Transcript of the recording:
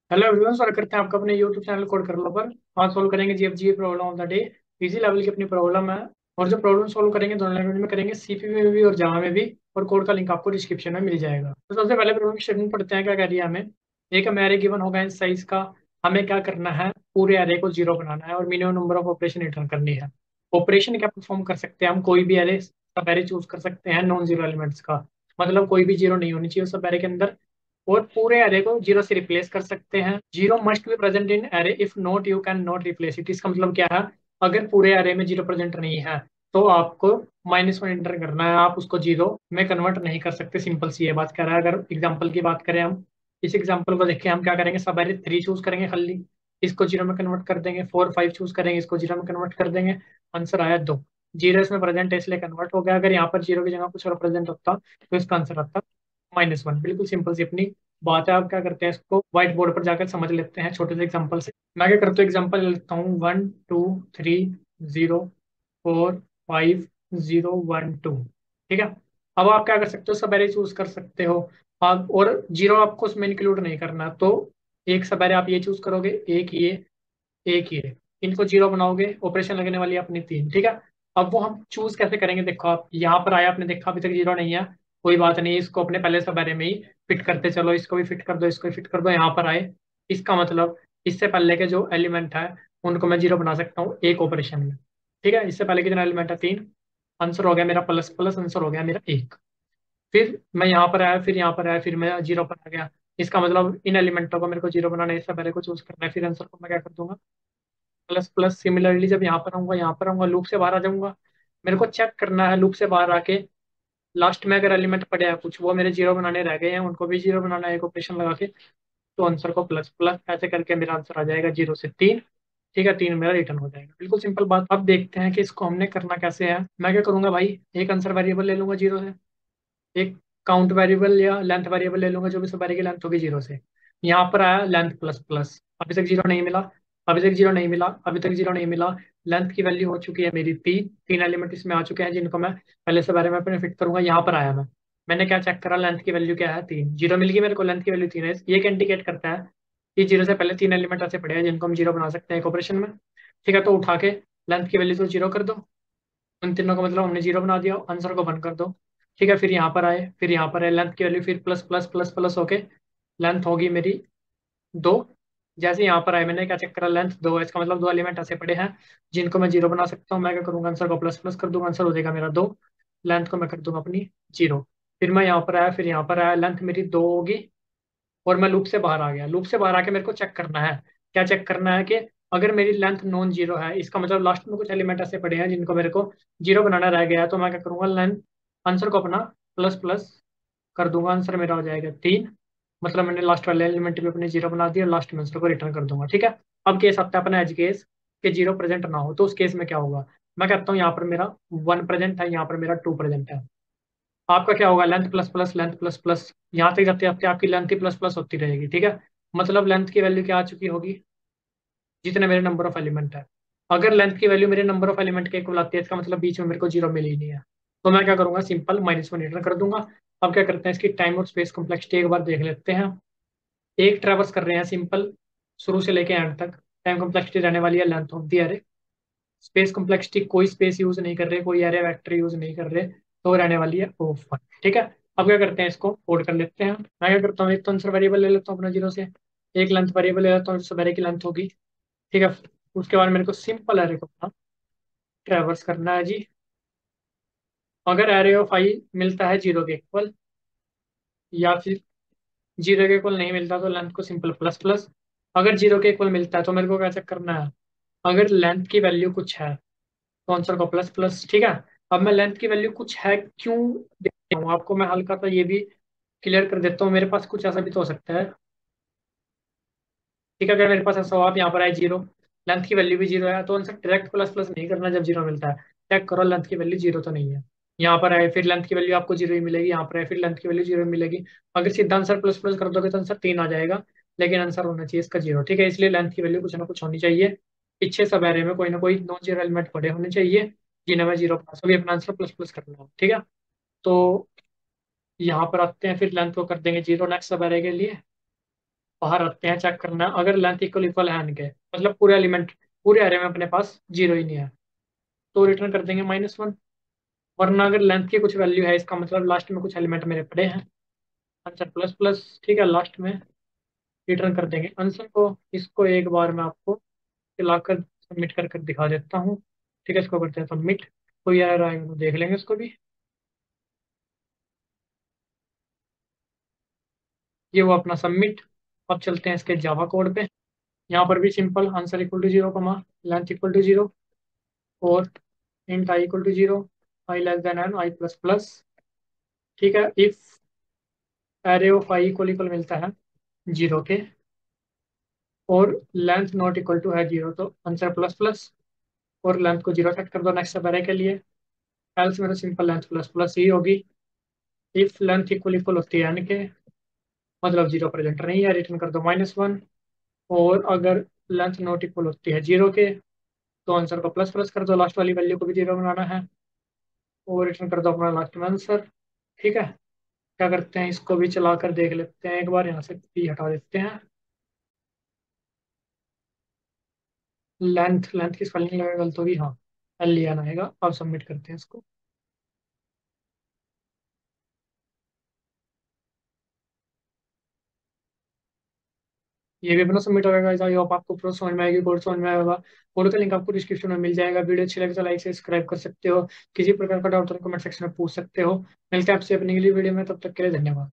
Hello everyone, स्वागत करते हैं आपका अपने यूट्यूब चैनल कोड कर लो पर। आज सोल्व करेंगे GFG problem of the day. Easy level की अपनी प्रॉब्लम है। और जो प्रॉब्लम सोल्व करेंगे दोनों लैंग्वेज में करेंगे, सीपी में भी और जावा में भी। और कोड का लिंक आपको डिस्क्रिप्शन में मिल जाएगा। तो सबसे पहले प्रॉब्लम स्टेटमेंट पढ़ते हैं, क्या कह रही है हमें। एक हमें एरे गिवन होगा इस साइज का। हमें क्या करना है, पूरे एरे को जीरो बनाना है और minimum number of operation return करनी है। ऑपरेशन क्या परफॉर्म कर सकते हैं हम, कोई भी एरे सब एरे चूज कर सकते हैं नॉन जीरो एलिमेंट्स का। मतलब कोई भी जीरो नहीं होनी चाहिए उस सब एरे के अंदर। और पूरे एरे को जीरो से रिप्लेस कर सकते हैं। Zero must be present in array, if not you can not replace it. इसका मतलब क्या है, अगर पूरे एरे में जीरो प्रेजेंट नहीं है तो आपको -1 एंटर करना है, आप उसको जीरो में कन्वर्ट नहीं कर सकते। सिंपल सी ये बात कर रहा है। अगर एग्जाम्पल की बात करें हम, इस एग्जाम्पल को देखें, हम क्या करेंगे, सब एरे 3 चूज करेंगे खाली, इसको जीरो में कन्वर्ट कर देंगे। 4 5 चूज करेंगे, इसको जीरो में कन्वर्ट कर देंगे। आंसर आया 2। जीरो इसमें प्रेजेंट है इसलिए कन्वर्ट हो गया। अगर यहाँ पर जीरो की जगह कुछ और प्रेजेंट होता तो इसका आंसर आता -1। बिल्कुल सिंपल सी अपनी बात है। आप क्या करते हैं, इसको व्हाइट बोर्ड पर जाकर समझ लेते हैं छोटे से एग्जांपल से। मैं क्या करता हूँ, एग्जांपल ले लेता हूँ 1 2 3 0 4 5 0 1 2। ठीक है। अब आप क्या कर सकते हो, सब एरे चूज कर सकते हो आप, और जीरो आपको उसमें इंक्लूड नहीं करना। तो एक सब एरे आप ये चूज करोगे, एक ये, एक ये, इनको जीरो बनाओगे, ऑपरेशन लगने वाली है अपनी 3। ठीक है। अब वो हम चूज कैसे करेंगे, देखो आप यहाँ पर आया, आपने देखा अभी तक जीरो नहीं है, कोई बात नहीं, इसको अपने पहले सब बारे में ही फिट करते चलो। इसको भी फिट कर दो, इसको भी फिट कर दो, यहाँ पर आए। इसका मतलब इससे पहले के जो एलिमेंट है उनको मैं जीरो बना सकता हूँ एक ऑपरेशन में। ठीक है। इससे पहले कितना एलिमेंट है, 3। आंसर हो गया मेरा प्लस प्लस, आंसर हो गया मेरा 1। फिर मैं यहाँ पर आया, फिर यहाँ पर आया, फिर मैं जीरो पर आ गया। इसका मतलब इन एलिमेंटों को मेरे को जीरो बनाना है, इससे पहले को चूज करना है। फिर आंसर को मैं क्या कर दूंगा, प्लस प्लस। सिमिलरली जब यहाँ पर आऊंगा, लूप से बाहर आ जाऊंगा। मेरे को चेक करना है लूप से बाहर आके, लास्ट में अगर एलिमेंट पड़े हैं कुछ, वो मेरे जीरो बनाने रह गए हैं, उनको भी जीरो बनाना है एक ऑपरेशन लगा के। तो आंसर को प्लस प्लस ऐसे करके मेरा आंसर आ जाएगा 0 से 3। ठीक है, 3 मेरा रिटर्न हो जाएगा। बिल्कुल सिंपल बात। अब देखते हैं कि इसको हमने करना कैसे है। मैं क्या करूंगा भाई, एक आंसर वेरिएबल ले लूंगा जीरो से, एक काउंट वेरिएबल या लेंथ वेरिएबल ले लूंगा, जो भी सवारी की लेंथ होगी जीरो से। यहाँ पर आया लेंथ प्लस प्लस, अभी तक जीरो नहीं मिला, अभी तक जीरो नहीं मिला, अभी तक जीरो नहीं मिला। लेंथ की वैल्यू हो चुकी है मेरी 3। 3 एलिमेंट इसमें आ चुके हैं जिनको मैं पहले से बारे में अपने फिट करूंगा। यहाँ पर आया मैंने क्या चेक करा, लेंथ की वैल्यू क्या है, 3। जीरो मिल गई मेरे को, लेंथ की वैल्यू 3 है। ये क्या इंडिकेट करता है कि जीरो से पहले 3 एलिमेंट ऐसे पड़े हैं जिनको हम जीरो बना सकते हैं एक ऑपरेशन में। ठीक है, तो उठा के लेंथ की वैल्यू तो जीरो कर दो, उन तीनों का मतलब हमने जीरो बना दिया। आंसर को बंद कर दो। ठीक है, फिर यहाँ पर आए, फिर यहाँ पर आए, लेंथ की वैल्यू फिर प्लस प्लस प्लस प्लस होके लेंथ होगी मेरी 2। जैसे यहाँ पर आए, मैंने क्या चेक करा, लेंथ 2 है, इसका मतलब 2 एलिमेंट ऐसे पड़े हैं जिनको मैं जीरो बना सकता हूँ। मैं क्या करूँगा, आंसर को प्लस प्लस कर दूंगा, आंसर हो जाएगा मेरा 2। लेंथ को मैं कर दूंगा अपनी जीरो। फिर मैं यहाँ पर आया, फिर यहाँ पर आया, लेंथ मेरी 2 होगी। और मैं लूप से बाहर आ गया। लूप से बाहर आके मेरे को चेक करना है, क्या चेक करना है कि अगर मेरी लेंथ नॉन जीरो है, इसका मतलब लास्ट में कुछ एलिमेंट ऐसे पड़े हैं जिनको मेरे को जीरो बनाना रह गया है, तो मैं क्या करूंगा, लेंथ आंसर को अपना प्लस प्लस कर दूंगा। आंसर मेरा हो जाएगा 3। मतलब मैंने लास्ट वाले एलिमेंट भी अपने जीरो बना दिया, लास्ट में आंसर को रिटर्न कर दूंगा। ठीक है। अब केस आता है अपना एज केस कि जीरो प्रेजेंट ना हो, तो उस केस में क्या होगा। मैं कहता हूँ यहाँ पर मेरा 1 प्रेजेंट है, यहाँ पर मेरा 2 प्रेजेंट है। आपका क्या होगा, length plus plus length plus plus, यहाँ तक जाते जाते आपकी लेंथ ही प्लस प्लस होती रहेगी। ठीक है। मतलब लेंथ की वैल्यू क्या आ चुकी होगी, जितने मेरे नंबर ऑफ एलिमेंट है। अगर लेंथ की वैल्यू मेरे नंबर ऑफ एलिमेंट के इक्वल आती है, इसका मतलब बीच में मेरे को जीरो मिल ही नहीं है। तो मैं क्या करूंगा, सिंपल -1 रिटर्न कर दूंगा। अब क्या करते हैं, इसकी टाइम और स्पेस कॉम्प्लेक्सिटी एक बार देख लेते हैं। एक ट्रेवर्स कर रहे हैं सिंपल, शुरू से लेके एंड तक। टाइम कॉम्प्लेक्सिटी रहने वाली है length of the array. Space complexity कोई स्पेस यूज नहीं कर रहे, कोई एरे वेक्टर यूज नहीं कर रहे, तो रहने वाली है O1। ठीक है। अब क्या करते हैं, इसको कोड कर लेते हैं। मैं क्या करता हूँ, एक तो आंसर वेरिएबल ले लेता हूँ अपना जीरो से, एक लेंथ वेरिएबल ले लेता हूँ जिससे एरे की लेंथ होगी। ठीक है। उसके बाद मेरे को सिंपल एरे को ट्रेवर्स करना है जी। अगर एरे ऑफ आई मिलता है जीरो के इक्वल, या फिर जीरो के इक्वल नहीं मिलता तो लेंथ को सिंपल प्लस प्लस। अगर जीरो के इक्वल मिलता है तो मेरे को कैसे करना है, अगर लेंथ की वैल्यू कुछ है तो आंसर को प्लस प्लस। ठीक है। अब मैं लेंथ की वैल्यू कुछ है क्यों देख रहा हूँ आपको, मैं हल्का सा ये भी क्लियर कर देता हूँ। मेरे पास कुछ ऐसा भी तो हो सकता है। ठीक है, अगर मेरे पास ऐसा हो, आप यहाँ पर आए जीरो, लेंथ की वैल्यू भी जीरो है, तो आंसर डायरेक्ट प्लस प्लस नहीं करना जब जीरो मिलता है। चेक करो लेंथ की वैल्यू जीरो तो नहीं है। यहाँ पर आए, फिर लेंथ की वैल्यू आपको जीरो ही मिलेगी, यहाँ पर आए, फिर लेंथ की वैल्यू जीरो मिलेगी। अगर सीधा आंसर प्लस प्लस कर दोगे तो आंसर 3 आ जाएगा, लेकिन आंसर होना चाहिए इसका जीरो। ठीक है, इसलिए लेंथ की वैल्यू कुछ ना कुछ होनी चाहिए। पीछे सब एरे में कोई ना कोई नॉन जीरो एलिमेंट पड़े होने चाहिए जिन्हें मैं जीरो पास अभी अपना आंसर प्लस प्लस करना है। ठीक है। तो यहाँ पर आते हैं, फिर लेंथ को कर देंगे जीरो नेक्स्ट सब एरे के लिए। बाहर रखते हैं, चेक करना है अगर लेंथ इक्वल इक्वल है इनके, मतलब पूरे एलिमेंट पूरे एरे में अपने पास जीरो ही नहीं है, तो रिटर्न कर देंगे -1। वरना अगर लेंथ की कुछ वैल्यू है, इसका मतलब लास्ट में कुछ एलिमेंट मेरे पड़े हैं, आंसर प्लस प्लस, ठीक है, लास्ट में रिटर्न कर देंगे आंसर को। इसको एक बार मैं आपको चलाकर सबमिट कर कर दिखा देता हूँ। ठीक है, इसको करते हैं सबमिट, कोई एरर आएगा तो देख लेंगे उसको भी। ये वो अपना सबमिट। अब चलते हैं इसके जावा कोड पे। यहाँ पर भी simple, answer equal to zero comma length equal to zero, और int I equal to zero, I less than N I plus plus. ठीक है, if array of I equal equal मिलता है जीरो के, और लेंथ नॉट इक्वल टू है zero, तो answer plus plus, और लेंथ को जीरो सेट कर दो नेक्स्ट सब एरे के लिए। एल्स में तो सिंपल लेंथ प्लस प्लस ही होगी। इफ लेंथ इक्वल इक्वल होती है एन के, मतलब जीरो प्रेजेंट नहीं है, रिटर्न कर दो -1। और अगर लेंथ नॉट इक्वल होती है जीरो के, तो आंसर को प्लस प्लस कर दो, लास्ट वाली वैल्यू को भी जीरो बनाना है, और रिटर्न कर दो अपना लास्ट में आंसर। ठीक है, क्या करते हैं, इसको भी चला कर देख लेते हैं एक बार, यहाँ से पी हटा देते हैं। लेंथ लेंथ की स्पेलिंग लगा गलत होगी, हाँ, एल एन आएगा। अब सबमिट करते हैं इसको। ये भी अपना सबमिट हो गया गाइस। आई होप आपको प्रो समझ में आएगी, कोड समझ में आएगा। कोड का लिंक आपको डिस्क्रिप्शन में मिल जाएगा। वीडियो अच्छी लगे तो लाइक सब्सक्राइब कर सकते हो। किसी प्रकार का डाउट तो कमेंट सेक्शन में पूछ सकते हो। मिलते हैं आपसे अपनी अगली वीडियो में, तब तक के लिए धन्यवाद।